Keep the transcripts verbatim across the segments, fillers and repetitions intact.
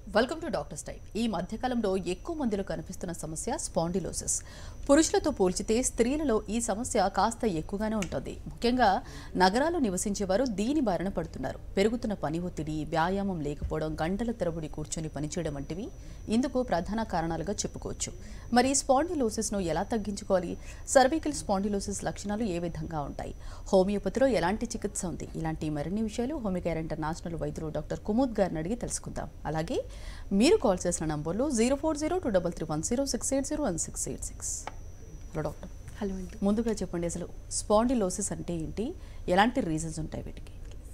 Welcome to doctors time. ఈ మధ్యకాలంలో ఎక్కువ మందిలో కనిపిస్తున్న సమస్య స్పాండిలోసిస్. పురుషులతో పోల్చితే స్త్రీలలో ఈ సమస్య కాస్త ఎక్కువగానే ఉంటుంది. ముఖ్యంగా నగరాల్లో నివసించేవారు దీని బారిన పడుతున్నారు. పెరుగుతున్న పని ఒత్తిడి, వ్యాయామం లేకపోవడం, గంటల తరబడి కూర్చొని పనిచేయడం వంటివి ఇందుకు ప్రధాన కారణాలుగా చెప్పుకోవచ్చు. మరి స్పాండిలోసిస్ను ఎలా తగ్గించుకోవాలి? సర్వికల్ స్పాండిలోసిస్ లక్షణాలు ఏ విధంగా ఉంటాయి? హోమియోపతిలో ఎలాంటి చికిత్స ఉంది? ఇలాంటి మరిన్ని విషయాలు హోమియోకేర్ ఇంటర్నేషనల్ వైద్యులు డాక్టర్ కుముద్ గారిని అడిగి తెలుసుకుందాం. అలాగే మీరు కాల్ చేసిన నంబర్లు zero four zero two double three one zero six eight zero one six eight six. Hello doctor. Hello అండి. ముందుగా చెప్పండి, అసలు స్పాండిలోసిస్ అంటే ఏంటి, ఎలాంటి రీజన్స్ ఉంటాయి వీటికి?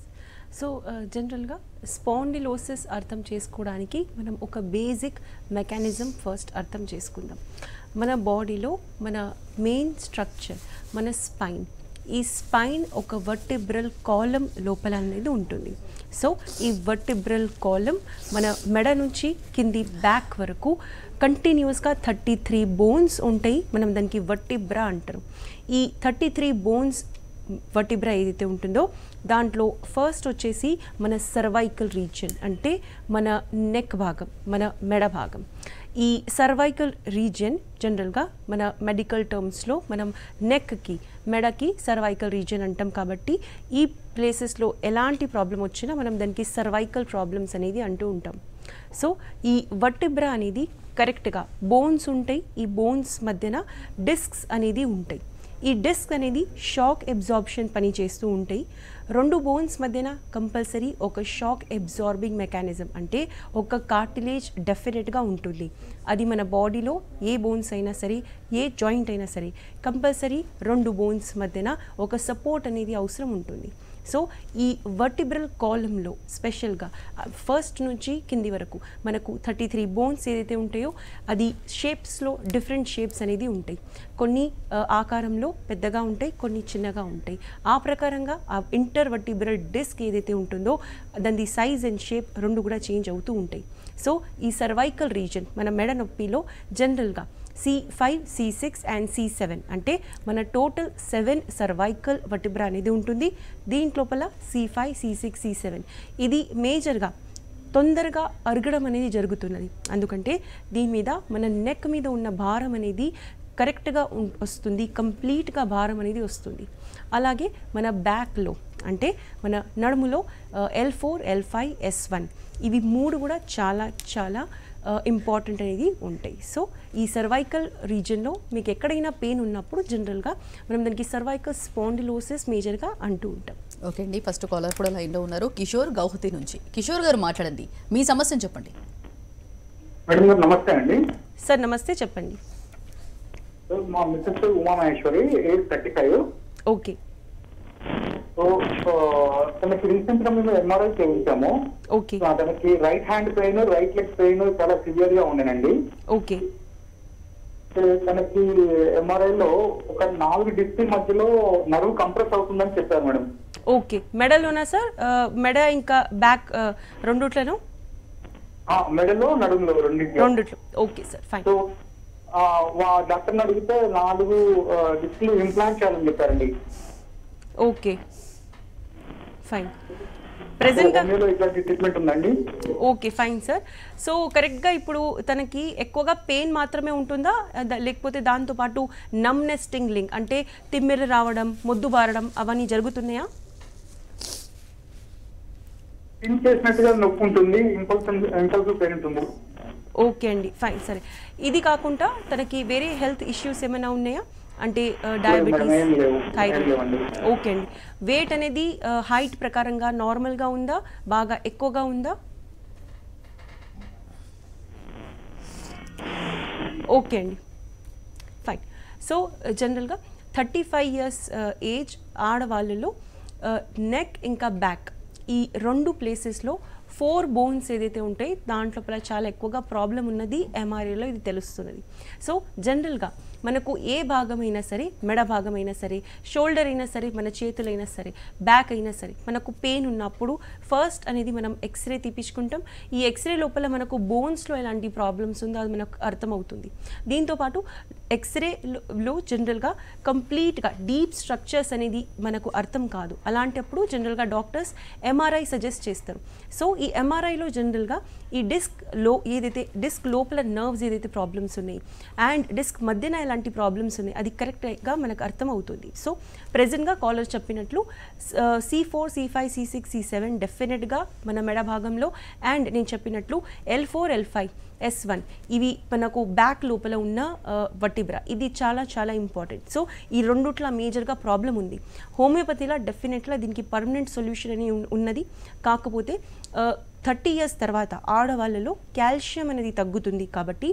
సో జనరల్గా స్పాండిలోసిస్ అర్థం చేసుకోవడానికి మనం ఒక బేసిక్ మెకానిజం ఫస్ట్ అర్థం చేసుకుందాం. మన బాడీలో మన మెయిన్ స్ట్రక్చర్ మన స్పైన్, ఈ స్పైన్ ఒక వర్టిబ్రల్ కాలం లోపల అనేది ఉంటుంది. సో ఈ వర్టిబ్రల్ కాలం మన మెడ నుంచి కింది బ్యాక్ వరకు కంటిన్యూస్గా థర్టీ త్రీ బోన్స్ ఉంటాయి. మనం దానికి వర్టిబ్రా అంటారు. ఈ థర్టీ త్రీ బోన్స్ వర్టిబ్రా ఏదైతే ఉంటుందో దాంట్లో ఫస్ట్ వచ్చేసి మన సర్వైకల్ రీజియన్, అంటే మన నెక్ భాగం, మన మెడ భాగం. ఈ సర్వైకల్ రీజియన్ జనరల్గా మన మెడికల్ టర్మ్స్లో మనం నెక్కి, మెడకి సర్వైకల్ రీజియన్ అంటాం. కాబట్టి ఈ ప్లేసెస్లో ఎలాంటి ప్రాబ్లం వచ్చినా మనం దానికి సర్వైకల్ ప్రాబ్లమ్స్ అనేది అంటూ ఉంటాం. సో ఈ వర్టిబ్రా అనేది కరెక్ట్గా బోన్స్ ఉంటాయి. ఈ బోన్స్ మధ్యన డిస్క్స్ అనేది ఉంటాయి. ఈ డిస్క్ అనేది షాక్ అబ్జార్ప్షన్ పని చేస్తూ ఉంటాయి. రెండు బోన్స్ మధ్యన కంపల్సరీ ఒక షాక్ అబ్జార్బింగ్ మెకానిజం, అంటే ఒక కార్టిలేజ్ డెఫినెట్గా ఉంటుంది. అది మన బాడీలో ఏ బోన్స్ అయినా సరే, ఏ జాయింట్ అయినా సరే కంపల్సరీ రెండు బోన్స్ మధ్యన ఒక సపోర్ట్ అనేది అవసరం ఉంటుంది. సో ఈ వర్టిబ్రల్ కాలంలో స్పెషల్గా ఫస్ట్ నుంచి కింది వరకు మనకు థర్టీ త్రీ బోన్స్ ఏదైతే ఉంటాయో అది షేప్స్లో డిఫరెంట్ షేప్స్ అనేది ఉంటాయి. కొన్ని ఆకారంలో పెద్దగా ఉంటాయి, కొన్ని చిన్నగా ఉంటాయి. ఆ ప్రకారంగా ఆ ఇంటర్ వర్టిబ్రల్ డిస్క్ ఏదైతే ఉంటుందో దాని సైజ్ అండ్ షేప్ రెండు కూడా చేంజ్ అవుతూ ఉంటాయి. సో ఈ సర్వైకల్ రీజన్ మన మెడ నొప్పిలో జనరల్గా C five, C six and C seven, అంటే మన టోటల్ సెవెన్ సర్వైకల్ వర్టిబ్రా అనేది ఉంటుంది. దీంట్లోపల C five, C six, C seven ఇది మేజర్గా తొందరగా అరగడం అనేది జరుగుతున్నది. ఎందుకంటే దీని మీద మన నెక్ మీద ఉన్న భారం అనేది కరెక్ట్గా వస్తుంది, కంప్లీట్గా భారం అనేది వస్తుంది. అలాగే మన బ్యాక్లో, అంటే మన నడుములో L four, L five, S one ఇవి మూడు కూడా చాలా చాలా ఇంపార్టెంట్ అనేది ఉంటాయి. సో ఈ సర్వైకల్ రీజన్లో మీకు ఎక్కడైనా పెయిన్ ఉన్నప్పుడు జనరల్గా మనం దానికి సర్వైకల్ స్పాండిలోసిస్ మేజర్గా అంటూ ఉంటాం. ఓకే అండి, ఫస్ట్ కాలర్ కూడా లైన్లో ఉన్నారు, కిషోర్ గౌహతి నుంచి. కిషోర్ గారు మాట్లాడండి, మీ సమస్యను చెప్పండి. మేడం గారు నమస్తే అండి. సార్ నమస్తే, చెప్పండి. మా Mrs Uma Maheshwari, age thirty five. Okay. So తనకి రీసెంట్ గా మేము ఎంఆర్ఐ చేయించాము. ఓకే. తనకి right hand pain, right leg pain చాలా సివియర్ గా ఉండేనండి. ఓకే. తనకి ఎంఆర్ఐ లో ఒక నాలుగు డిస్క్ మధ్యలో నరువు కంప్రెస్ అవుతుందని చెప్పారు మేడం. ఓకే. మెడలోనా సార్? మెడ ఇంకా బ్యాక్ రెండుట్లను? మెడలో, నడుములో రెండింటి రెండిట్లో. Okay sir, fine. సో డాక్టర్ని అడిగితే నాలుగు డిస్క్లు ఇంప్లాంట్ చేయాలని చెప్పారండి. Okay, fine. ప్రెజెంట్గా ఇట్లాంటి ట్రీట్మెంట్ ఉందండి? Okay, fine sir. సో కరెక్ట్గా ఇప్పుడు తనకి ఎక్కువగా పెయిన్ మాత్రమే ఉంటుందా, లేకపోతే దాంతోపాటు నమ్నెస్, టింగ్లింగ్ అంటే తిమ్మిరి రావడం, మొద్దు బారడం అవన్నీ జరుగుతున్నాయా? టింగ్ చేసినట్టుగా నొప్పి ఉంటుంది, ఇంపల్సివ్ ఇంపల్సివ్ పెయిన్ ఉంటుంది. ఓకే అండి, ఫైన్. సరే, ఇది కాకుండా తనకి వేరే హెల్త్ ఇష్యూస్ ఏమైనా ఉన్నాయా? అంటే డయాబెటీస్, థైరాయిడ్? ఓకే అండి. వెయిట్ అనేది హైట్ ప్రకారంగా నార్మల్గా ఉందా, బాగా ఎక్కువగా ఉందా? ఓకే అండి, ఫైన్. సో జనరల్గా థర్టీ ఫైవ్ ఇయర్స్ ఏజ్ ఆడవాళ్ళలో నెక్ ఇంకా బ్యాక్ ఈ రెండు ప్లేసెస్లో ఫోర్ బోన్స్ ఏదైతే ఉంటాయి దాంట్లో చాలా ఎక్కువగా ప్రాబ్లం ఉన్నది ఎంఆర్ఐలో ఇది తెలుస్తున్నది. సో జనరల్గా మనకు ఏ భాగమైనా సరే, మెడ భాగమైనా సరే, షోల్డర్ అయినా సరే, మన చేతులైనా సరే, బ్యాక్ అయినా సరే మనకు పెయిన్ ఉన్నప్పుడు ఫస్ట్ అనేది మనం ఎక్స్రే తీపించుకుంటాం. ఈ ఎక్స్రే లోపల మనకు బోన్స్లో ఎలాంటి ప్రాబ్లమ్స్ ఉందో అది మనకు అర్థమవుతుంది. దీంతోపాటు ఎక్స్రేలో జనరల్గా కంప్లీట్గా డీప్ స్ట్రక్చర్స్ అనేది మనకు అర్థం కాదు. అలాంటప్పుడు జనరల్గా డాక్టర్స్ ఎంఆర్ఐ సజెస్ట్ చేస్తారు. సో ఈ ఎంఆర్ఐలో జనరల్గా ఈ డిస్క్ లో ఏదైతే డిస్క్ లోపల నర్వ్స్ ఏదైతే ప్రాబ్లమ్స్ ఉన్నాయి అండ్ డిస్క్ మధ్యన ఎలాంటి ప్రాబ్లమ్స్ ఉన్నాయి అది కరెక్ట్గా మనకు అర్థమవుతుంది. సో ప్రెజెంట్గా కాలర్ చెప్పినట్లు C four C five C six C seven డెఫినెట్గా మన మెడ భాగంలో అండ్ నేను చెప్పినట్లు L four L five S one ఇవి మనకు బ్యాక్ లోపల ఉన్న వర్టిబ్రా ఇది చాలా చాలా ఇంపార్టెంట్. సో ఈ రెండుట్ల మేజర్గా ప్రాబ్లం ఉంది. హోమియోపతిలో డెఫినెట్గా దీనికి పర్మనెంట్ సొల్యూషన్ అని ఉన్నది. కాకపోతే థర్టీ ఇయర్స్ తర్వాత ఆడవాళ్ళలో కాల్షియం అనేది తగ్గుతుంది కాబట్టి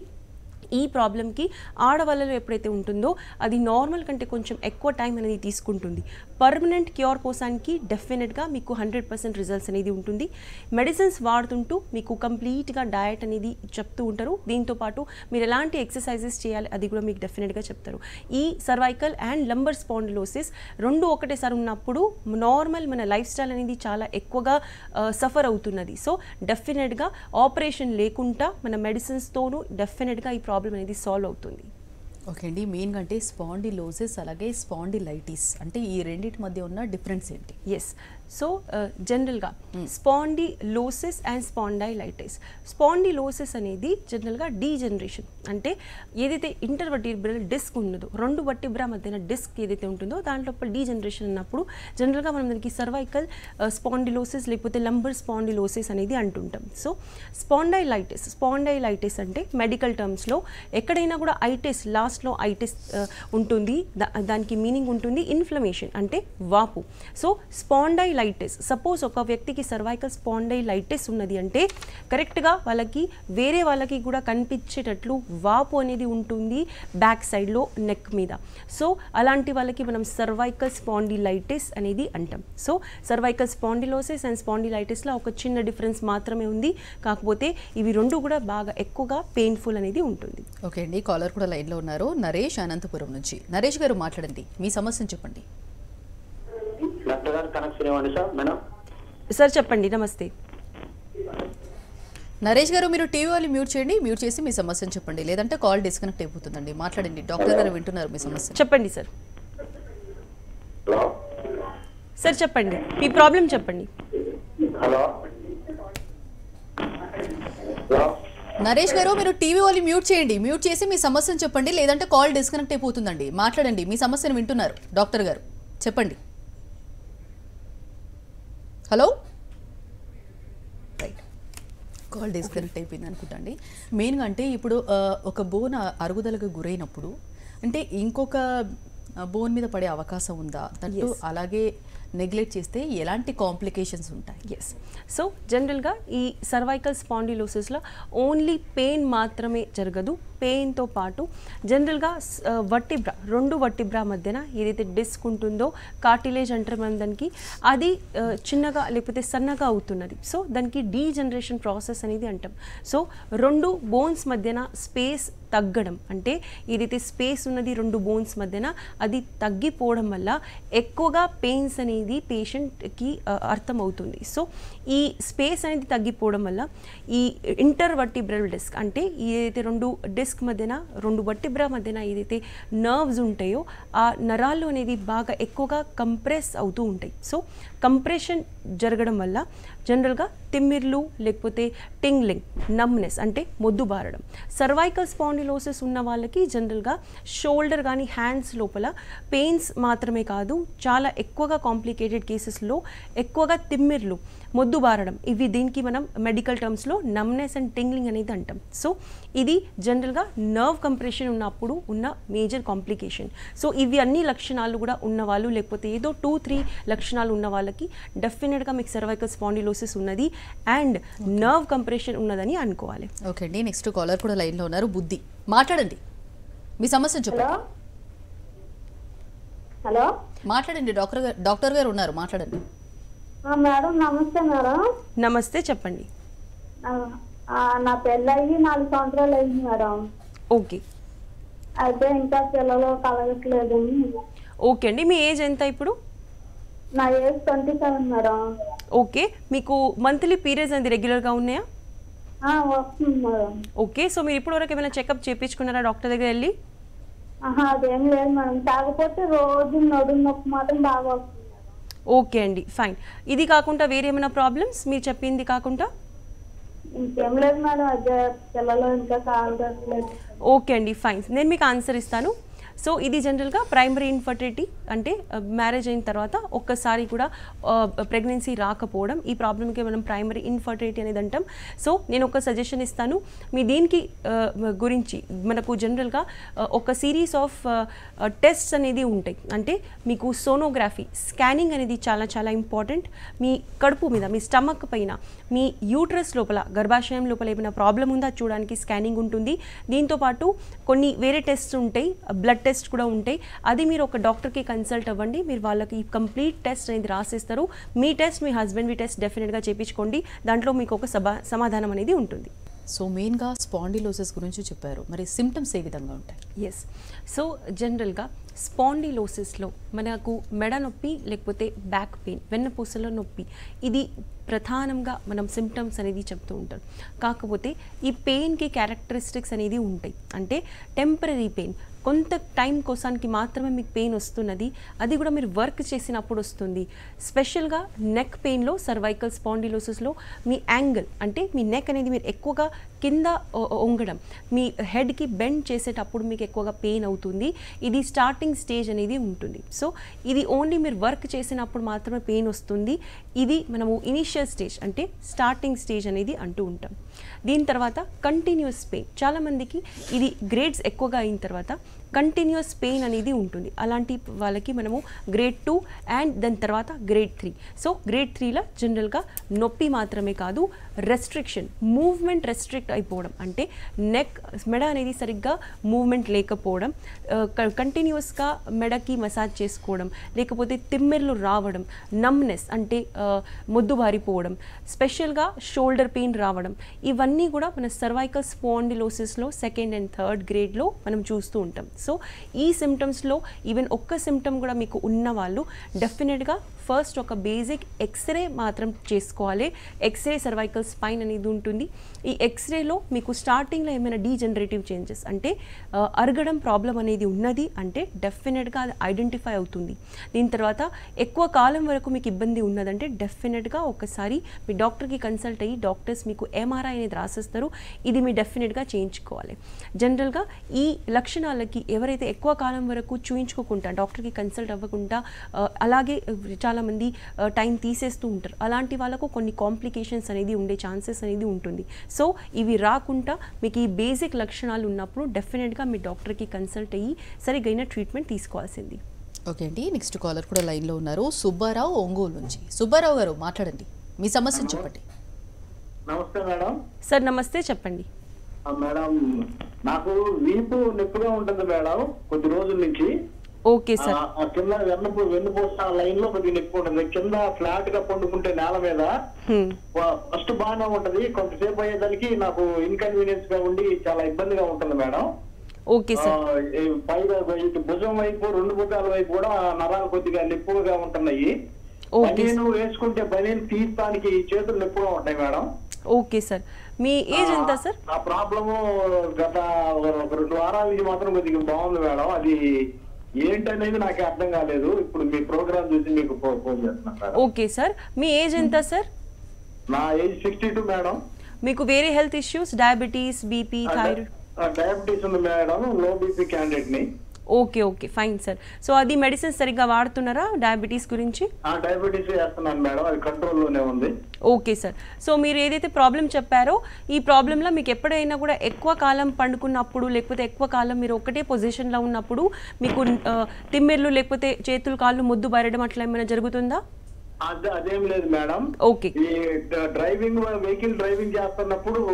ఈ ప్రాబ్లంకి ఆడవాళ్ళలో ఎప్పుడైతే ఉంటుందో అది నార్మల్ కంటే కొంచెం ఎక్కువ టైం అనేది తీసుకుంటుంది. పర్మనెంట్ క్యూర్ కోసానికి డెఫినెట్గా మీకు హండ్రెడ్ పర్సెంట్ రిజల్ట్స్ అనేది ఉంటుంది. మెడిసిన్స్ వాడుతుంటూ మీకు కంప్లీట్గా డయట్ అనేది చెప్తూ ఉంటారు. దీంతోపాటు మీరు ఎలాంటి ఎక్సర్సైజెస్ చేయాలి అది కూడా మీకు డెఫినెట్గా చెప్తారు. ఈ సర్వైకల్ అండ్ లంబర్ స్పాండిలోసిస్ రెండు ఒకటేసారి ఉన్నప్పుడు నార్మల్ మన లైఫ్ స్టైల్ అనేది చాలా ఎక్కువగా సఫర్ అవుతున్నది. సో డెఫినెట్గా ఆపరేషన్ లేకుండా మన మెడిసిన్స్తోనూ డెఫినెట్గా ఈ ప్రాబ్లం అనేది సాల్వ్ అవుతుంది. ఓకే అండి, మెయిన్గా అంటే స్పాండిలోసిస్ అలాగే స్పాండిలైటిస్ అంటే ఈ రెండింటి మధ్య ఉన్న డిఫరెన్స్ ఏంటి? ఎస్, సో జనరల్గా స్పాండిలోసిస్ అండ్ స్పాండైలైటిస్. స్పాండిలోసిస్ అనేది జనరల్గా డీజనరేషన్ అంటే ఏదైతే ఇంటర్వర్టిబ్రల్ డిస్క్ ఉన్నదో రెండు వర్టిబ్రా మధ్యన డిస్క్ ఏదైతే ఉంటుందో దాంట్లో డీజనరేషన్ ఉన్నప్పుడు జనరల్గా మనం దానికి సర్వైకల్ స్పాండిలోసిస్ లేకపోతే లంబర్ స్పాండిలోసిస్ అనేది అంటుంటాం. సో స్పాండైలైటిస్ స్పాండైలైటిస్ అంటే మెడికల్ టర్మ్స్లో ఎక్కడైనా కూడా ఐటిస్ లాస్ట్లో ఐటిస్ ఉంటుంది, దానికి మీనింగ్ ఉంటుంది ఇన్ఫ్లమేషన్ అంటే వాపు. సో స్పాండైలైటిస్ సపోజ్ ఒక వ్యక్తికి సర్వైకల్ స్పాండైలైటిస్ ఉన్నది అంటే కరెక్ట్గా వాళ్ళకి వేరే వాళ్ళకి కూడా కనిపించేటట్లు వాపు అనేది ఉంటుంది బ్యాక్ సైడ్లో నెక్ మీద. సో అలాంటి వాళ్ళకి మనం సర్వైకల్ స్పాండిలైటిస్ అనేది అంటాం. సో సర్వైకల్ స్పాండిలోసిస్ అండ్ స్పాండిలైటిస్లో ఒక చిన్న డిఫరెన్స్ మాత్రమే ఉంది, కాకపోతే ఇవి రెండు కూడా బాగా ఎక్కువగా పెయిన్ఫుల్ అనేది ఉంటుంది. ఓకే అండి, కాలర్ కూడా లైన్లో ఉన్నారు. నరేష్ అనంతపురం నుంచి. నరేష్ గారు మాట్లాడండి, మీ సమస్యను చెప్పండి. సార్ చెప్పండి. నమస్తే నరేష్ గారు, మీరు టీవీ వాళ్ళు మ్యూట్ చేయండి, మ్యూట్ చేసి మీ సమస్యను చెప్పండి, లేదంటే కాల్ డిస్కనెక్ట్ అయిపోతుందండి. మాట్లాడండి, డాక్టర్ గారు వింటున్నారు మీ సమస్య. చెప్పండి సార్. సార్ చెప్పండి, మీ ప్రాబ్లం చెప్పండి. నరేష్ గారు, మీరు టీవీ వాళ్ళు మ్యూట్ చేయండి, మ్యూట్ చేసి మీ సమస్యను చెప్పండి, లేదంటే కాల్ డిస్కనెక్ట్ అయిపోతుందండి. మాట్లాడండి, మీ సమస్యను వింటున్నారు డాక్టర్ గారు, చెప్పండి. హలో, రైట్, కాల్ డిస్కనెక్ట్ అయిపోయింది అనుకుంటా అండి. మెయిన్గా అంటే ఇప్పుడు ఒక బోన్ అరుగుదలకు గురైనప్పుడు అంటే ఇంకొక బోన్ మీద పడే అవకాశం ఉందా? దట్టు అలాగే నెగ్లెక్ట్ చేస్తే ఎలాంటి కాంప్లికేషన్స్ ఉంటాయి? ఎస్, సో జనరల్గా ఈ సర్వైకల్ స్పాండిలోసిస్లో ఓన్లీ పెయిన్ మాత్రమే జరగదు. పెయిన్తో పాటు జనరల్గా వర్టిబ్రా రెండు వర్టిబ్రా మధ్యన ఏదైతే డిస్క్ ఉంటుందో కార్టిలేజ్ అంటారు మనం దానికి, అది చిన్నగా లేకపోతే సన్నగా అవుతున్నది. సో దానికి డీజనరేషన్ ప్రాసెస్ అనేది అంటాం. సో రెండు బోన్స్ మధ్యన స్పేస్ తగ్గడం అంటే ఏదైతే స్పేస్ ఉన్నది రెండు బోన్స్ మధ్యన అది తగ్గిపోవడం వల్ల ఎక్కువగా పెయిన్స్ అనేది పేషెంట్కి అర్థమవుతుంది. సో ఈ స్పేస్ అనేది తగ్గిపోవడం వల్ల ఈ ఇంటర్ వర్టిబ్రల్ డిస్క్ అంటే ఏదైతే రెండు డిస్క్ మధ్యన రెండు వర్టిబ్రా మధ్యన ఏదైతే నర్వ్స్ ఉంటాయో ఆ నరాలు అనేది బాగా ఎక్కువగా కంప్రెస్ అవుతూ ఉంటాయి. సో కంప్రెషన్ జరగడం వల్ల జనరల్గా తిమ్మిర్లు లేకపోతే టింగ్లింగ్, నమ్నెస్ అంటే మొద్దు బారడం. సర్వైకల్ స్పాండిలోసిస్ ఉన్న వాళ్ళకి జనరల్గా షోల్డర్ కానీ హ్యాండ్స్ లోపల పెయిన్స్ మాత్రమే కాదు, చాలా ఎక్కువగా కాంప్లికేటెడ్ కేసెస్లో ఎక్కువగా తిమ్మిర్లు, మొద్దు బారడం, ఇవి దీనికి మనం మెడికల్ టర్మ్స్లో నమ్నెస్ అండ్ టింగ్లింగ్ అనేది అంటాం. సో ఇది జనరల్గా నర్వ్ కంప్రెషన్ ఉన్నప్పుడు ఉన్న మేజర్ కాంప్లికేషన్. సో ఇవి అన్ని లక్షణాలు కూడా ఉన్నవాళ్ళు లేకపోతే ఏదో టూ త్రీ లక్షణాలు ఉన్న వాళ్ళకి డెఫినెట్గా మీకు సర్వైకల్ స్పాండిలోసిస్ ఉన్నది అండ్ నర్వ్ కంప్రెషన్ ఉన్నదని అనుకోవాలి. ఓకే అండి, నెక్స్ట్ కాలర్ కూడా లైన్లో ఉన్నారు. బుద్ధి, మాట్లాడండి, మీ సమస్యను చెప్పండి. హలో, మాట్లాడండి, డాక్టర్ గారు డాక్టర్ గారు ఉన్నారు, మాట్లాడండి. మేడం నమస్తే. మేడం నమస్తే, చెప్పండి. నా పెళ్ళి నాలుగు సంవత్సరాలు అయింది మేడం. ఓకే, అయితే ఇంకా పిల్లలు కలగట్లేదు. ఓకే అండి, మీ ఏజ్ ఎంత ఇప్పుడు? నా age twenty seven madam. Okay, మీకు మంత్లీ పీరియడ్స్ అనేది రెగ్యులర్గా ఉన్నాయా? వస్తుంది మేడం. ఓకే, సో మీరు ఇప్పుడు వరకు ఏమైనా చెకప్ చేయించుకున్నారా డాక్టర్ దగ్గర వెళ్ళి? అదేం లేదు మేడం, కాకపోతే రోజు నడుము నొప్పి మాత్రం బాగా వస్తుంది. ఓకే అండి, ఫైన్. ఇది కాకుండా వేరే ఏమైనా ప్రాబ్లమ్స్ మీరు చెప్పింది కాకుండా? ఇంకేం లేదు మేడం, అదే పిల్లలు ఇంకా కాలేదు. ఓకే అండి, ఫైన్. నేను మీకు ఆన్సర్ ఇస్తాను. సో ఇది జనరల్గా ప్రైమరీ ఇన్ఫర్టిలిటీ అంటే మ్యారేజ్ అయిన తర్వాత ఒక్కసారి కూడా ప్రెగ్నెన్సీ రాకపోవడం, ఈ ప్రాబ్లమ్కి మనం ప్రైమరీ ఇన్ఫర్టిలిటీ అనేది అంటాం. సో నేను ఒక సజెషన్ ఇస్తాను. మీ దీనికి గురించి మనకు జనరల్గా ఒక సిరీస్ ఆఫ్ టెస్ట్స్ అనేది ఉంటాయి. అంటే మీకు సోనోగ్రఫీ స్కానింగ్ అనేది చాలా చాలా ఇంపార్టెంట్. మీ కడుపు మీద, మీ స్టమక్ పైన, మీ యూట్రస్ లోపల, గర్భాశయం లోపల ఏమైనా ప్రాబ్లం ఉందా చూడడానికి స్కానింగ్ ఉంటుంది. దీంతోపాటు కొన్ని వేరే టెస్ట్స్ ఉంటాయి, బ్లడ్ టెస్ట్ కూడా ఉంటాయి. అది మీరు ఒక డాక్టర్కి కన్సల్ట్ అవ్వండి, మీరు వాళ్ళకి ఈ కంప్లీట్ టెస్ట్ అనేది రాసిస్తారు. మీ టెస్ట్, మీ హస్బెండ్వి టెస్ట్ డెఫినెట్గా చేయించుకోండి. దాంట్లో మీకు ఒక సభ సమాధానం అనేది ఉంటుంది. సో మెయిన్గా స్పాండిలోసిస్ గురించి చెప్పారు, మరి సిమ్టమ్స్ ఏ విధంగా ఉంటాయి? ఎస్, సో జనరల్గా స్పాండిలోసిస్లో మనకు మెడ నొప్పి లేకపోతే బ్యాక్ పెయిన్, వెన్నపూసలో నొప్పి, ఇది ప్రధానంగా మనం సిమ్టమ్స్ అనేది చెప్తూ ఉంటాం. కాకపోతే ఈ పెయిన్కి క్యారెక్టరిస్టిక్స్ అనేది ఉంటాయి. అంటే టెంపరీ పెయిన్, కొంత టైం కోసానికి మాత్రమే మీకు పెయిన్ వస్తున్నది, అది కూడా మీరు వర్క్ చేసినప్పుడు వస్తుంది. స్పెషల్గా నెక్ పెయిన్లో, సర్వైకల్ స్పాండిలోసిస్లో మీ యాంగిల్ అంటే మీ నెక్ అనేది మీరు ఎక్కువగా కింద వంగడం, మీ హెడ్కి బెండ్ చేసేటప్పుడు మీకు ఎక్కువగా పెయిన్ అవుతుంది. ఇది స్టార్టింగ్ స్టేజ్ అనేది ఉంటుంది. సో ఇది ఓన్లీ మీరు వర్క్ చేసినప్పుడు మాత్రమే పెయిన్ వస్తుంది. ఇది మనము ఇనిషియల్ స్టేజ్ అంటే స్టార్టింగ్ స్టేజ్ అనేది అంటూ ఉంటాం. దీని తర్వాత కంటిన్యూస్ పెయిన్, చాలామందికి ఇది గ్రేడ్స్ ఎక్కువగా అయిన తర్వాత కంటిన్యూస్ పెయిన్ అనేది ఉంటుంది. అలాంటి వాళ్ళకి మనము గ్రేడ్ టూ అండ్ దాని తర్వాత గ్రేడ్ త్రీ. సో గ్రేడ్ త్రీలో జనరల్గా నొప్పి మాత్రమే కాదు, రెస్ట్రిక్షన్, మూవ్మెంట్ రెస్ట్రిక్ట్ అయిపోవడం, అంటే నెక్ మెడ అనేది సరిగ్గా మూవ్మెంట్ లేకపోవడం, కంటిన్యూస్గా మెడకి మసాజ్ చేసుకోవడం, లేకపోతే తిమ్మెర్లు రావడం, నమ్నెస్ అంటే మొద్దుబారిపోవడం, స్పెషల్గా షోల్డర్ పెయిన్ రావడం, ఇవన్నీ కూడా మన సర్వైకల్ స్పాండిలోసిస్లో సెకండ్ అండ్ థర్డ్ గ్రేడ్లో మనం చూస్తూ ఉంటాం. సో ఈ సిమ్టమ్స్లో ఈవెన్ ఒక్క సిమ్టమ్ కూడా మీకు ఉన్న వాళ్ళు డెఫినెట్గా ఫస్ట్ ఒక బేసిక్ ఎక్స్రే మాత్రం చేసుకోవాలి. ఎక్స్రే సర్వైకల్ స్పైన్ అనేది ఉంటుంది. ఈ ఎక్స్రేలో మీకు స్టార్టింగ్లో ఏమైనా డీజనరేటివ్ చేంజెస్ అంటే అరగడం ప్రాబ్లం అనేది ఉన్నది అంటే డెఫినెట్గా అది ఐడెంటిఫై అవుతుంది. దీని తర్వాత ఎక్కువ కాలం వరకు మీకు ఇబ్బంది ఉన్నదంటే డెఫినెట్గా ఒకసారి మీ డాక్టర్కి కన్సల్ట్ అయ్యి డాక్టర్స్ మీకు ఎంఆర్ఐ అనేది రాసిస్తారు. ఇది మీ డెఫినెట్గా చేయించుకోవాలి. జనరల్గా ఈ లక్షణాలకి ఎవరైతే ఎక్కువ కాలం వరకు చూయించుకోకుండా, డాక్టర్కి కన్సల్ట్ అవ్వకుండా అలాగే చాలామంది టైం తీసేస్తూ ఉంటారు, అలాంటి వాళ్ళకు కొన్ని కాంప్లికేషన్స్ అనేది ఉండే ఛాన్సెస్ అనేది ఉంటుంది. సో ఇవి రాకుండా మీకు ఈ బేసిక్ లక్షణాలు ఉన్నప్పుడు డెఫినెట్గా మీ డాక్టర్కి కన్సల్ట్ అయ్యి సరిగైన ట్రీట్మెంట్ తీసుకోవాల్సింది. ఓకే అండి, నెక్స్ట్ కాలర్ కూడా లైన్లో ఉన్నారు, సుబ్బారావు ఒంగోలు నుంచి. సుబ్బారావు గారు మాట్లాడండి, మీ సమస్యను చెప్పండి. నమస్తే మేడం. సార్ నమస్తే, చెప్పండి. మేడం, నాకు వీపు నొప్పిగా ఉంటుంది మేడం కొద్ది రోజుల నుంచి. Okay sir. కింద వెన్నుపూ వెన్నుపూస లైన్ లో కొద్దిగా నొప్పి ఉంటుంది. కింద ఫ్లాట్ గా పండుకుంటే నేల మీద ఫస్ట్ బాగానే ఉంటది, కొంతసేపు అయ్యేదానికి నాకు ఇన్కన్వీనియన్స్ గా ఉండి చాలా ఇబ్బందిగా ఉంటుంది మేడం. Okay sir. పైగా ఇటు భుజం వైపు, రెండు భుజాల వైపు కూడా నరాలు కొద్దిగా నొప్పుగా ఉంటున్నాయి. బనీను వేసుకుంటే బనీను తీయడానికి చేతులు నొప్పుగా ఉంటాయి మేడం. ఓకే సార్, మీ ఏజ్ ఎంత సార్? ఆ ప్రాబ్లము గత ఒక రెండు వారాల నుంచి మాత్రం కొద్దిగా బాగుంది మేడం. అది ఏంటనేది నాకు అర్థం కాలేదు. ఇప్పుడు మీ ప్రోగ్రామ్ చూసి మీకు ఫోన్ చేస్తున్నాను. ఓకే సార్, మీ ఏజ్ ఎంత సార్? నా ఏజ్ సిక్స్టీ టూ మేడం. మీకు వేరే health issues, diabetes, BP, thyroid? Diabetes ఉంది మేడం, లో బీపీ క్యాండిడేట్ ని. Okay okay, fine sir. So అది మెడిసిన్స్ సరిగ్గా వాడుతున్నారా డయాబెటీస్ గురించి? డయాబెటీస్ చేస్తున్నాను మేడం, అది కంట్రోల్లోనే ఉంది. Okay sir. సో మీరు ఏదైతే ప్రాబ్లం చెప్పారో ఈ ప్రాబ్లంలో మీకు ఎప్పుడైనా కూడా ఎక్కువ కాలం పండుకున్నప్పుడు, లేకపోతే ఎక్కువ కాలం మీరు ఒకటే పొజిషన్లో ఉన్నప్పుడు మీకు తిమ్మెర్లు లేకపోతే చేతులు కాళ్ళు ముద్దు బారడం అట్లా ఏమైనా జరుగుతుందా? అదేం లేదు మేడం. ఓకే. ఈ డ్రైవింగ్ వెహికల్ డ్రైవింగ్ చేస్తున్నప్పుడు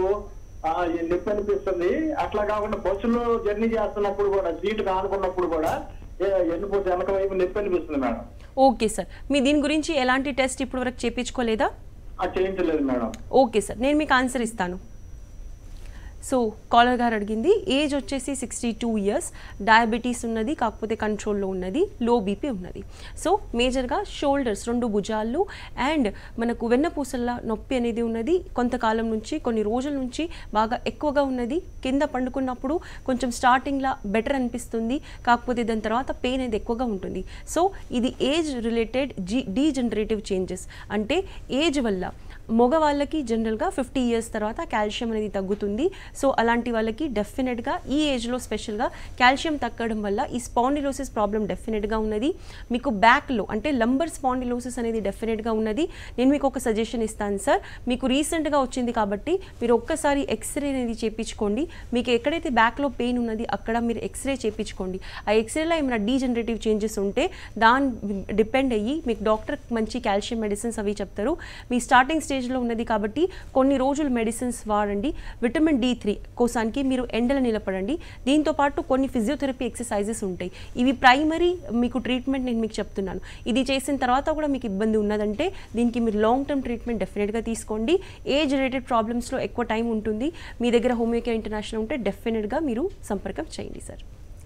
నొప్పి అనిపిస్తుంది. అట్లా కాకుండా బస్సులో జర్నీ చేస్తున్నప్పుడు కూడా, సీటు కానుకున్నప్పుడు కూడా ఎన్నుపోతే వెనక వైపు నొప్పి అనిపిస్తుంది మేడం. ఓకే సార్, మీ దీని గురించి ఎలాంటి టెస్ట్ ఇప్పుడు వరకు చేయించుకోలేదా? చేయించలేదు మేడం. ఓకే సార్, నేను మీకు ఆన్సర్ ఇస్తాను. సో కాలర్ గారు అడిగింది, ఏజ్ వచ్చేసి సిక్స్టీ టూ ఇయర్స్, డయాబెటీస్ ఉన్నది, కాకపోతే కంట్రోల్లో ఉన్నది, లో బీపీ ఉన్నది. సో మేజర్గా షోల్డర్స్, రెండు భుజాలు అండ్ మనకు వెన్నపూసల నొప్పి అనేది ఉన్నది. కొంతకాలం నుంచి, కొన్ని రోజుల నుంచి బాగా ఎక్కువగా ఉన్నది. కింద పండుకున్నప్పుడు కొంచెం స్టార్టింగ్లో బెటర్ అనిపిస్తుంది, కాకపోతే దాని తర్వాత పెయిన్ అనేది ఎక్కువగా ఉంటుంది. సో ఇది ఏజ్ రిలేటెడ్ జీ డీజనరేటివ్ చేంజెస్, అంటే ఏజ్ వల్ల మగవాళ్ళకి జనరల్గా ఫిఫ్టీ ఇయర్స్ తర్వాత కాల్షియం అనేది తగ్గుతుంది. సో అలాంటి వాళ్ళకి డెఫినెట్గా ఈ ఏజ్లో స్పెషల్గా కాల్షియం తగ్గడం వల్ల ఈ స్పాండిలోసిస్ ప్రాబ్లం డెఫినెట్గా ఉన్నది. మీకు బ్యాక్లో అంటే లంబర్ స్పాండిలోసిస్ అనేది డెఫినెట్గా ఉన్నది. నేను మీకు ఒక సజెషన్ ఇస్తాను సార్, మీకు రీసెంట్గా వచ్చింది కాబట్టి మీరు ఒక్కసారి ఎక్స్రే అనేది చేయించుకోండి. మీకు ఎక్కడైతే బ్యాక్లో పెయిన్ ఉన్నది అక్కడ మీరు ఎక్స్రే చేయించుకోండి. ఆ ఎక్స్రేలో ఏమైనా డీజనరేటివ్ చేంజెస్ ఉంటే దాని డిపెండ్ అయ్యి మీకు డాక్టర్ మంచి కాల్షియం మెడిసిన్స్ అవి చెప్తారు. మీ స్టార్టింగ్ స్టేజ్లో ఉన్నది కాబట్టి కొన్ని రోజులు మెడిసిన్స్ వాడండి. విటమిన్ డి త్రీ కోసానికి మీరు ఎండలో నిలబడండి. దీంతోపాటు కొన్ని ఫిజియోథెరపీ ఎక్సర్సైజెస్ ఉంటాయి. ఇవి ప్రైమరీ మీకు ట్రీట్మెంట్ నేను మీకు చెప్తున్నాను. ఇది చేసిన తర్వాత కూడా మీకు ఇబ్బంది ఉన్నదంటే దీనికి మీరు లాంగ్ టర్మ్ ట్రీట్మెంట్ డెఫినెట్గా తీసుకోండి. ఏజ్ రిలేటెడ్ ప్రాబ్లమ్స్లో ఎక్కువ టైం ఉంటుంది. మీ దగ్గర హోమియోకేర్ ఇంటర్నేషనల్ ఉంటే డెఫినెట్గా మీరు సంపర్కం చేయండి సార్.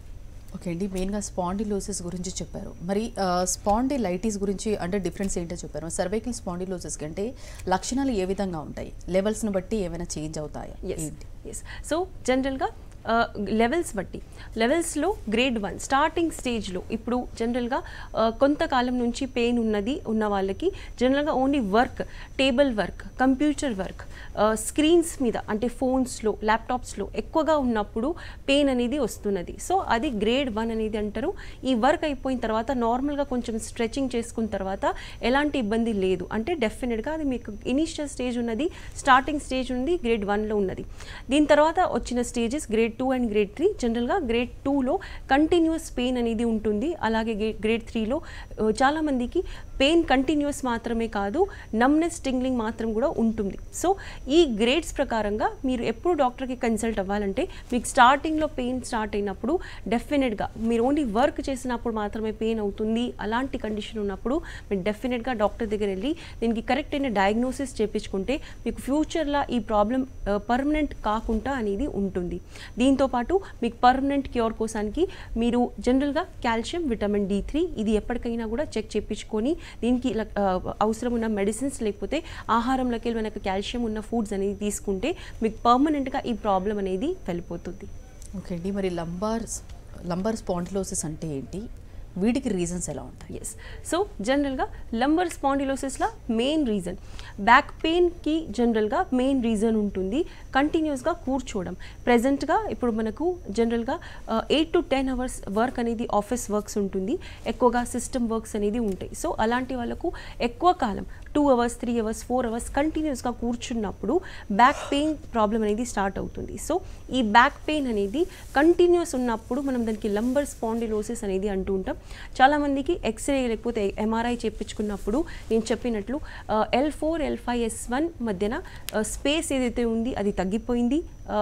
ఓకే అండి, మెయిన్గా స్పాండిలోసిస్ గురించి చెప్పారు. మరి స్పాండిలైటిస్ గురించి అంటే డిఫరెన్స్ ఏంటో చెప్పారు. సర్వైకల్ స్పాండిలోసిస్ కంటే లక్షణాలు ఏ విధంగా ఉంటాయి, లెవెల్స్ను బట్టి ఏమైనా చేంజ్ అవుతాయా? ఎస్ సో జనరల్గా లెవెల్స్ బట్టి లెవెల్స్లో గ్రేడ్ వన్ స్టార్టింగ్ స్టేజ్లో ఇప్పుడు జనరల్గా కొంతకాలం నుంచి పెయిన్ ఉన్నది ఉన్న వాళ్ళకి జనరల్గా only work, table work, computer work, screens మీద అంటే ఫోన్స్లో ల్యాప్టాప్స్లో ఎక్కువగా ఉన్నప్పుడు పెయిన్ అనేది వస్తున్నది. సో అది గ్రేడ్ వన్ అనేది అంటారు. ఈ వర్క్ అయిపోయిన తర్వాత నార్మల్గా కొంచెం స్ట్రెచింగ్ చేసుకున్న తర్వాత ఎలాంటి ఇబ్బంది లేదు అంటే డెఫినెట్గా అది మీకు ఇనిషియల్ స్టేజ్ ఉన్నది, స్టార్టింగ్ స్టేజ్ ఉంది, గ్రేడ్ వన్లో ఉన్నది. దీని తర్వాత వచ్చిన stages grade two and grade three. జనరల్గా గ్రేడ్ టూలో కంటిన్యూస్ పెయిన్ అనేది ఉంటుంది. అలాగే గ్రేడ్ త్రీలో చాలామందికి పెయిన్ కంటిన్యూస్ మాత్రమే కాదు, నమ్నెస్, టింగ్లింగ్ మాత్రం కూడా ఉంటుంది. సో ఈ గ్రేడ్స్ ప్రకారంగా మీరు ఎప్పుడు డాక్టర్కి కన్సల్ట్ అవ్వాలంటే మీకు స్టార్టింగ్లో పెయిన్ స్టార్ట్ అయినప్పుడు డెఫినెట్గా మీరు ఓన్లీ వర్క్ చేసినప్పుడు మాత్రమే పెయిన్ అవుతుంది. అలాంటి కండిషన్ ఉన్నప్పుడు మీరు డెఫినెట్గా డాక్టర్ దగ్గర వెళ్ళి దీనికి కరెక్ట్ అయిన డయాగ్నోసిస్ చేయించుకుంటే మీకు ఫ్యూచర్లో ఈ ప్రాబ్లం పర్మనెంట్ కాకుండా అనేది ఉంటుంది. దీంతోపాటు మీకు పర్మనెంట్ క్యూర్ కోసానికి మీరు జనరల్గా కాల్షియం, విటమిన్ డి త్రీ ఇది ఎప్పటికైనా కూడా చెక్ చేయించుకొని దీనికి అవసరం ఉన్న మెడిసిన్స్ లేకపోతే ఆహారంలోకి వెళ్ళి మనకు కాల్షియం ఉన్న ఫుడ్స్ అనేది తీసుకుంటే మీకు పర్మనెంట్గా ఈ ప్రాబ్లం అనేది వెళ్ళిపోతుంది. ఓకే అండి, మరి లంబార్ లంబార్ స్పాండిలోసిస్ అంటే ఏంటి, వీటికి రీజన్స్ ఎలా ఉంటాయి? ఎస్ సో జనరల్గా లంబర్ స్పాండిలోసిస్లో మెయిన్ రీజన్ బ్యాక్ పెయిన్కి జనరల్గా మెయిన్ రీజన్ ఉంటుంది కంటిన్యూస్గా కూర్చోవడం. ప్రజెంట్గా ఇప్పుడు మనకు జనరల్గా eight to ten hours work అనేది ఆఫీస్ వర్క్స్ ఉంటుంది, ఎక్కువగా సిస్టమ్ వర్క్స్ అనేది ఉంటాయి. సో అలాంటి వాళ్ళకు ఎక్కువ కాలం two hours three hours four hours కంటిన్యూస్గా కూర్చున్నప్పుడు బ్యాక్ పెయిన్ ప్రాబ్లం అనేది స్టార్ట్ అవుతుంది. సో ఈ బ్యాక్ పెయిన్ అనేది కంటిన్యూస్ ఉన్నప్పుడు మనం దానికి లంబర్ స్పాండిలోసిస్ అనేది అంటూ ఉంటాం. చాలామందికి ఎక్స్రే లేకపోతే ఎంఆర్ఐ చేయించుకున్నప్పుడు నేను చెప్పినట్లు L four L five S one మధ్యన స్పేస్ ఏదైతే ఉంది అది తగ్గిపోయింది,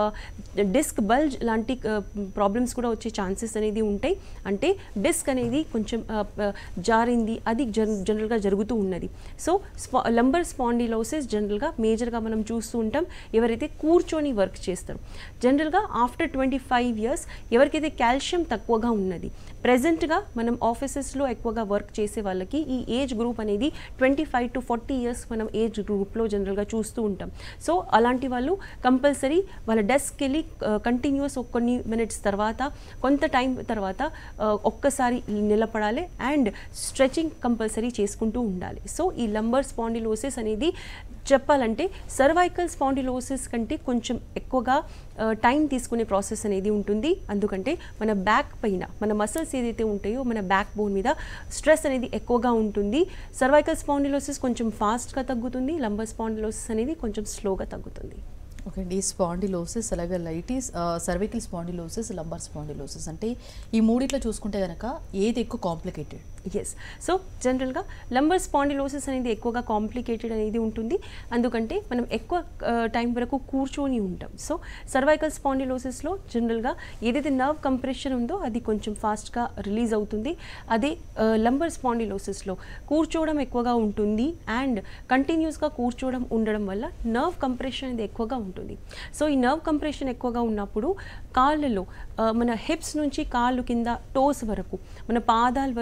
డిస్క్ బల్జ్ లాంటి ప్రాబ్లమ్స్ కూడా వచ్చే ఛాన్సెస్ అనేది ఉంటాయి. అంటే డిస్క్ అనేది కొంచెం జారింది, అది జనరల్గా జరుగుతూ ఉన్నది. సో స్పా లంబర్ స్పాండిలోసిస్ జనరల్గా మేజర్గా మనం చూస్తూ ఉంటాం ఎవరైతే కూర్చొని వర్క్ చేస్తారు. జనరల్గా ఆఫ్టర్ ట్వంటీ ఫైవ్ ఇయర్స్ ఎవరికైతే కాల్షియం తక్కువగా ఉన్నది, ప్రెజెంట్గా మనం ఆఫీసెస్లో ఎక్కువగా వర్క్ చేసే వాళ్ళకి ఈ ఏజ్ గ్రూప్ అనేది twenty five to forty years మనం ఏజ్ గ్రూప్లో జనరల్గా చూస్తూ ఉంటాం. సో అలాంటి వాళ్ళు కంపల్సరీ వాళ్ళ డెస్క్కి వెళ్ళి కంటిన్యూస్ కొన్ని మినిట్స్ తర్వాత కొంత టైం తర్వాత ఒక్కసారి నిలబడాలి అండ్ స్ట్రెచింగ్ కంపల్సరీ చేసుకుంటూ ఉండాలి. సో ఈ లంబర్ స్పాండిలోసిస్ అనేది చెప్పాలంటే సర్వైకల్ స్పాండిలోసిస్ కంటే కొంచెం ఎక్కువగా టైం తీసుకునే ప్రాసెస్ అనేది ఉంటుంది. అందుకంటే మన బ్యాక్ పైన మన మసిల్స్ ఏదైతే ఉంటాయో మన బ్యాక్ బోన్ మీద స్ట్రెస్ అనేది ఎక్కువగా ఉంటుంది. సర్వైకల్ స్పాండిలోసిస్ కొంచెం ఫాస్ట్గా తగ్గుతుంది, లంబర్ స్పాండిలోసిస్ అనేది కొంచెం స్లోగా తగ్గుతుంది. ఓకే అండి, స్పాండిలోసిస్ అలాగే లైటిస్, సర్వైకల్ స్పాండిలోసిస్, లంబార్ స్పాండిలోసిస్ అంటే ఈ మూడిట్లో చూసుకుంటే కనుక ఏది ఎక్కువ కాంప్లికేటెడ్? ఎస్ సో జనరల్గా లంబర్ స్పాండిలోసిస్ అనేది ఎక్కువగా కాంప్లికేటెడ్ అనేది ఉంటుంది. అందుకంటే మనం ఎక్కువ టైం వరకు కూర్చొని ఉంటాం. సో సర్వైకల్ స్పాండిలోసిస్లో జనరల్గా ఏదైతే నర్వ్ కంప్రెషన్ ఉందో అది కొంచెం ఫాస్ట్గా రిలీజ్ అవుతుంది. అదే లంబర్ స్పాండిలోసిస్లో కూర్చోవడం ఎక్కువగా ఉంటుంది అండ్ కంటిన్యూస్గా కూర్చోవడం ఉండడం వల్ల నర్వ్ కంప్రెషన్ అనేది ఎక్కువగా ఉంటుంది. సో ఈ నర్వ్ కంప్రెషన్ ఎక్కువగా ఉన్నప్పుడు కాళ్ళలో మన హిప్స్ నుంచి కాళ్ళు కింద టోస్ వరకు మన పాదాల వరకు చాలా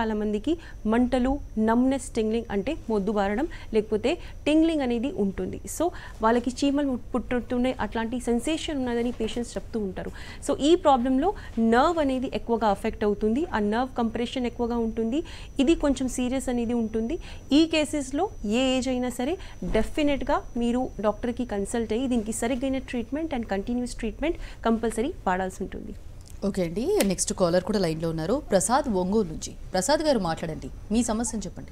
చాలామందికి మంటలు, నమ్నెస్, టింగ్లింగ్ అంటే మొద్దు బారడం లేకపోతే టింగ్లింగ్ అనేది ఉంటుంది. సో వాళ్ళకి చీమలు పుట్టుతున్నాయి అట్లాంటి సెన్సేషన్ ఉన్నదని పేషెంట్స్ చెప్తూ ఉంటారు. సో ఈ ప్రాబ్లంలో నర్వ్ అనేది ఎక్కువగా అఫెక్ట్ అవుతుంది, ఆ నర్వ్ కంప్రెషన్ ఎక్కువగా ఉంటుంది, ఇది కొంచెం సీరియస్ అనేది ఉంటుంది. ఈ కేసెస్లో ఏ ఏజ్ అయినా సరే డెఫినెట్గా మీరు డాక్టర్కి కన్సల్ట్ అయ్యి దీనికి సరిగ్గా treatment and continuous treatment compulsory వాడాల్సి ఉంటుంది. ఓకే అండి, నెక్స్ట్ కాలర్ కూడా లైన్లో ఉన్నారు. ప్రసాద్ ఒంగోలు నుంచి. ప్రసాద్ గారు మాట్లాడండి, మీ సమస్యను చెప్పండి.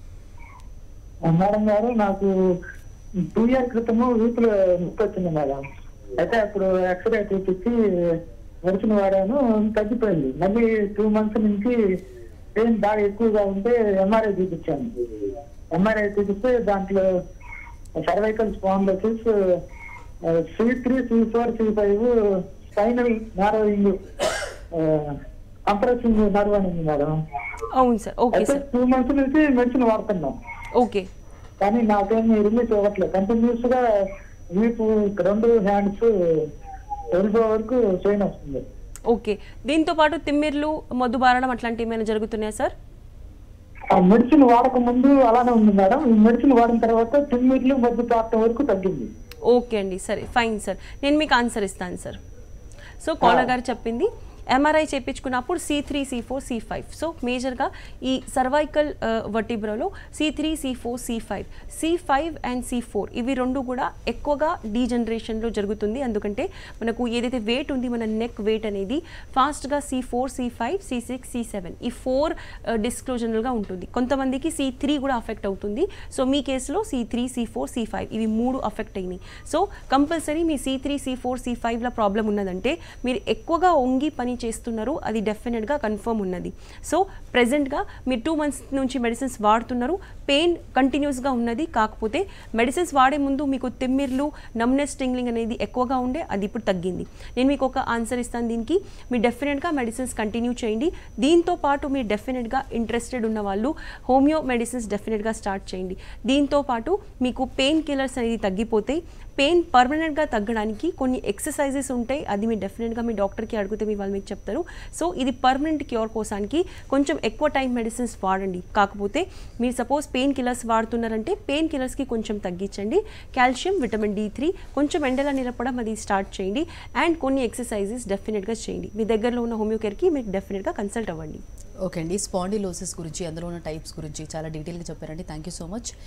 మేడం గారు, నాకు టూ ఇయర్ క్రితము వీపులో నొప్పి వచ్చింది మేడం. అయితే అప్పుడు ఎక్స్రే తీపిచ్చి మెడిసిన్ వాడాను, తగ్గిపోయింది. మళ్ళీ టూ మంత్స్ నుంచి పెయిన్ బాగా ఎక్కువగా ఉంటే ఎంఆర్ఐ చూపించాను. ఎంఆర్ఐ చూపిస్తే దాంట్లో cervical spondylosis, C three C four C five spinal narrowing compressing nerve అని ఉంది మేడం. అవును sir. Okay sir. Two months నుంచి మెడిసిన్ వాడుతున్నాం. ఓకే. కానీ నాకేమి రిలీజ్ అవ్వట్లేదు. కంటిన్యూస్ గా వీపు రెండు హ్యాండ్స్ ఎల్బో వరకు పెయిన్ వస్తుంది. ఓకే. దీంతో పాటు తిమ్మిర్లు, మొద్దు బారడం అట్లాంటివి ఏమైనా జరుగుతున్నాయా సార్? ఆ మెడిసిన్ వాడక ముందు అలానే ఉంది మేడం. ఈ మెడిసిన్ వాడిన తర్వాత తిమ్మిర్లు, మొద్దు పారటం వరకు తగ్గింది. ఓకే అండి, సరే ఫైన్ సార్, నేను మీకు ఆన్సర్ ఇస్తాను సార్. సో కాలర్ గారు చెప్పింది ఎంఆర్ఐ చేయించుకున్నప్పుడు C three C four C five. So మేజర్గా ఈ సర్వైకల్ వర్టిబ్రాలో C three C four C five C five and C four ఇవి రెండు కూడా ఎక్కువగా డీజనరేషన్లో జరుగుతుంది. ఎందుకంటే మనకు ఏదైతే వెయిట్ ఉంది, మన నెక్ వెయిట్ అనేది ఫాస్ట్గా C four C five C six C seven ఈ ఫోర్ డిస్క్లోజనల్గా ఉంటుంది. కొంతమందికి సి త్రీ కూడా అఫెక్ట్ అవుతుంది. సో మీ కేసులో C three C four C five ఇవి మూడు అఫెక్ట్ అయినాయి. సో కంపల్సరీ మీ C three C four C ఫైవ్లో ప్రాబ్లం ఉన్నదంటే మీరు ఎక్కువగా వంగి పని చేస్తున్నారు, అది డెఫినెట్గా కన్ఫర్మ్ ఉన్నది. సో ప్రెజెంట్గా మీరు టూ మంత్స్ నుంచి మెడిసిన్స్ వాడుతున్నారు, పెయిన్ కంటిన్యూస్గా ఉన్నది. కాకపోతే మెడిసిన్స్ వాడే ముందు మీకు తిమ్మిర్లు, నమ్నెస్, టింగ్లింగ్ అనేది ఎక్కువగా ఉండే, అది ఇప్పుడు తగ్గింది. నేను మీకు ఒక ఆన్సర్ ఇస్తాను దీనికి. మీరు డెఫినెట్గా మెడిసిన్స్ కంటిన్యూ చేయండి. దీంతో పాటు మీరు డెఫినెట్గా ఇంట్రెస్టెడ్ ఉన్న వాళ్ళు హోమియో మెడిసిన్స్ డెఫినెట్గా స్టార్ట్ చేయండి. దీంతో పాటు మీకు పెయిన్ కిల్లర్స్ అనేది తగ్గిపోతాయి. పెయిన్ పర్మనెంట్గా తగ్గడానికి కొన్ని ఎక్సర్సైజెస్ ఉంటాయి, అది మీరు డెఫినెట్గా మీ డాక్టర్కి అడిగితే మీ వాళ్ళు మీకు చెప్తారు. సో ఇది పర్మనెంట్ క్యూర్ కోసానికి కొంచెం ఎక్కువ టైం మెడిసిన్స్ వాడండి. కాకపోతే మీరు సపోజ్ పెయిన్ కిల్లర్స్ వాడుతున్నారంటే పెయిన్ కిల్లర్స్కి కొంచెం తగ్గించండి. కాల్షియం, విటమిన్ డి త్రీ, కొంచెం ఎండలో నిలపడం అది స్టార్ట్ చేయండి. అండ్ కొన్ని ఎక్సర్సైజెస్ డెఫినెట్గా చేయండి. మీ దగ్గరలో ఉన్న హోమియో కేర్కి మీకు డెఫినెట్గా కన్సల్ట్ అవ్వండి. ఓకే అండి, స్పాండిలోసిస్ గురించి, అందులో ఉన్న టైప్స్ గురించి చాలా డీటెయిల్గా చెప్పారండి. Thank you so much.